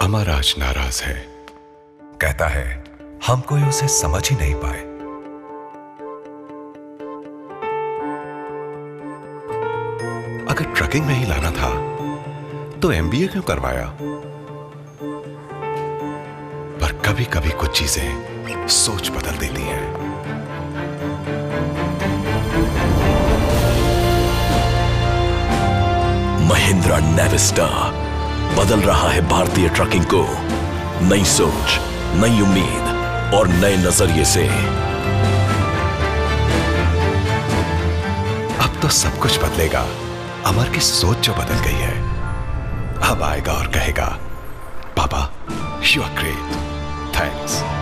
अमर आज नाराज है। कहता है हम कोई उसे समझ ही नहीं पाए। अगर ट्रकिंग में ही लाना था तो एमबीए क्यों करवाया? पर कभी कभी कुछ चीजें सोच बदल देती हैं। महिंद्रा नेविस्टा बदल रहा है भारतीय ट्रकिंग को। नई सोच, नई उम्मीद और नए नजरिए से। अब तो सब कुछ बदलेगा। अमर की सोच जो बदल गई है, अब आएगा और कहेगा, पापा, यू आर ग्रेट, थैंक्स।